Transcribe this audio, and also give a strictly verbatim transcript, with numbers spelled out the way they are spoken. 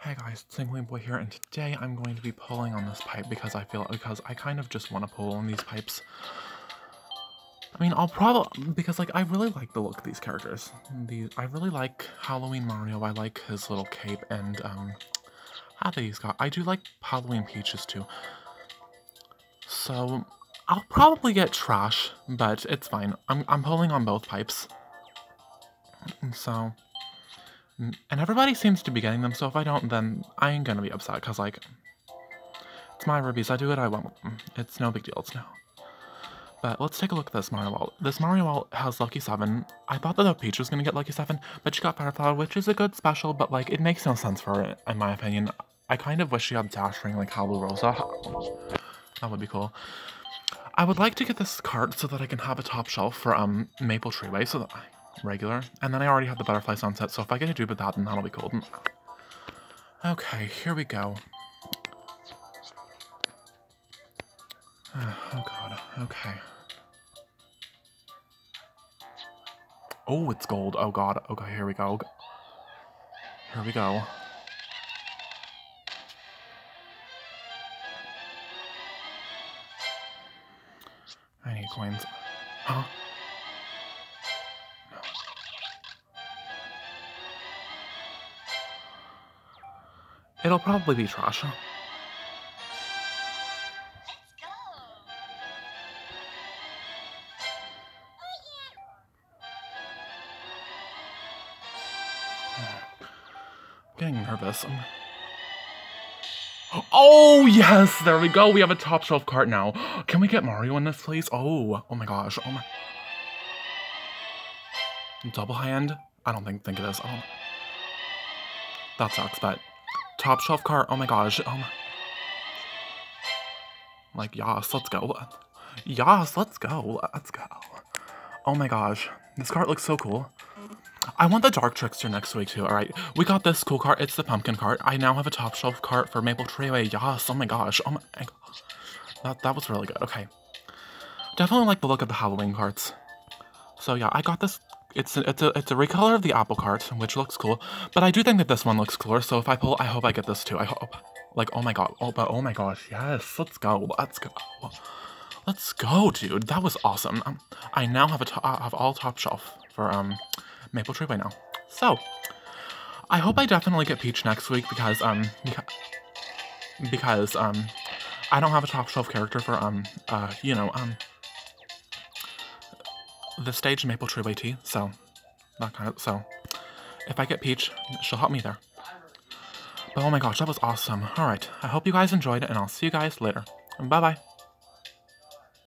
Hey guys, Tingling Boy here, and today I'm going to be pulling on this pipe because I feel because I kind of just want to pull on these pipes. I mean, I'll probably because like I really like the look of these characters. These I really like Halloween Mario. I like his little cape and um, hat that he's got. I do like Halloween Peaches too. So I'll probably get trash, but it's fine. I'm I'm pulling on both pipes. So. And everybody seems to be getting them, so if I don't, then I ain't gonna be upset, because, like, it's my rubies, I do what I want with them. It's no big deal, it's no. But let's take a look at this Mario Wallet. This Mario Wallet has Lucky seven. I thought that the Peach was gonna get Lucky seven, but she got Fireflower, which is a good special, but, like, it makes no sense for her, in my opinion. I kind of wish she had Dash Ring like Halo Rosa. That would be cool. I would like to get this card so that I can have a top shelf for, um, Maple Treeway, so that I... regular, and then I already have the Butterfly Sunset, so if I get a dupe with that, then that'll be cool. Okay, here we go. Oh god, okay. Oh, it's gold. Oh god, okay, here we go. Here we go. I need coins. Huh? It'll probably be trash. Let's go. Oh, yeah. Getting nervous. Oh, yes! There we go. We have a top shelf cart now. Can we get Mario in this, please? Oh, oh my gosh. Oh my. Double hand? I don't think think it is. Oh. That sucks, but top shelf cart. Oh my gosh. Oh my. Like, yes, let's go. Yes, let's go. Let's go. Oh my gosh. This cart looks so cool. I want the Dark Trickster next week too, alright? We got this cool cart, it's the pumpkin cart. I now have a top shelf cart for Maple Treeway, yes, oh my gosh, oh my gosh. That, that was really good, okay. Definitely like the look of the Halloween carts. So yeah, I got this, it's a, it's a, it's a recolor of the apple cart, which looks cool. But I do think that this one looks cooler, so if I pull, I hope I get this too, I hope. Like, oh my god, oh, but oh my gosh, yes, let's go, let's go. Let's go, dude, that was awesome. Um, I now have a to I have all top shelf for, um... Maple Treeway now. So, I hope I definitely get Peach next week because, um, beca because, um, I don't have a top shelf character for, um, uh, you know, um, the stage Maple Treeway Tea, so, that kind of, so, if I get Peach, she'll help me there. But oh my gosh, that was awesome. Alright, I hope you guys enjoyed it, and I'll see you guys later. Bye-bye.